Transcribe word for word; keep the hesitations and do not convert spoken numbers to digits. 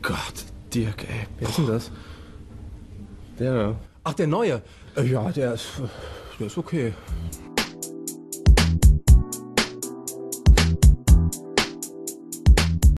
Gott, Dirk, ey. Wer ist denn das? Der. Ach, der Neue. Äh, ja, der ist, der ist okay.